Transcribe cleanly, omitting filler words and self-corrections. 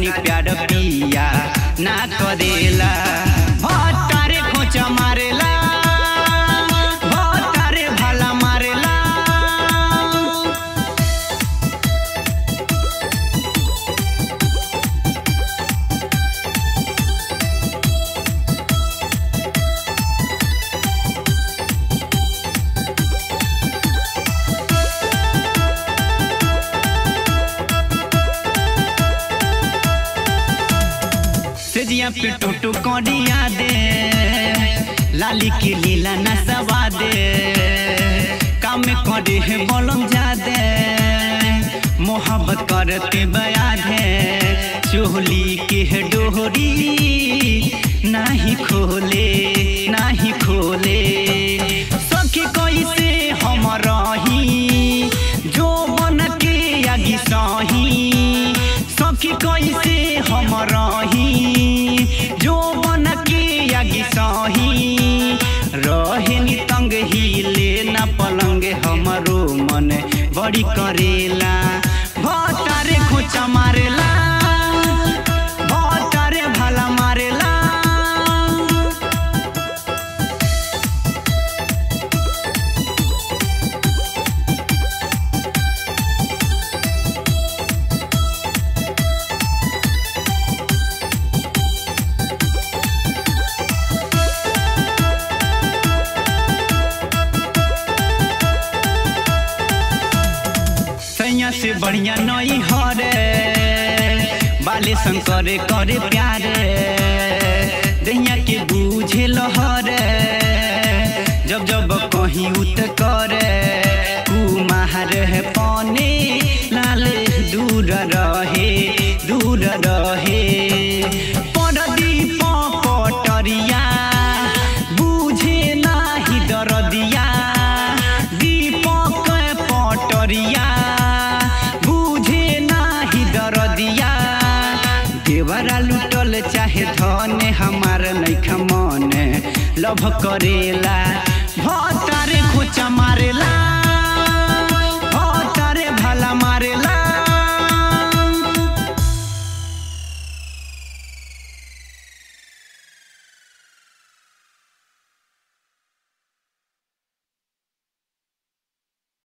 नहीं प्यार पिया ना करेला भट्टारे खोचा मारेला भट्टारे भाला मारेला। सेजिया पे टूटू कोडिया दे लाली की लीला नसवा दे काम में करे है बोलम जादे मोहब्बत करते बया दे चोली के है डोरी नहीं खोले नहीं खोले सखी कोई से हम रही जो बन के आगी सही सखी कोई से हम रही जो बन के आगी सही रहे नी तंग हिले ना पलंग हमरो मन बड़ी करेला भट्टारे खोचा मारेला भट्टारे भाला मारेला। से बढ़िया नई हरे बाले शंकर करे प्यारे दैया के बूझे लहरे जब जब कहीं उत करे कुमार है पाने लाले दूर रहे दूर रहे परदीप पटरिया बूझे नाही दरदिया दीपक पटरिया देवरा लुटल चाहे धन हमार नैखा मन लभ करेला।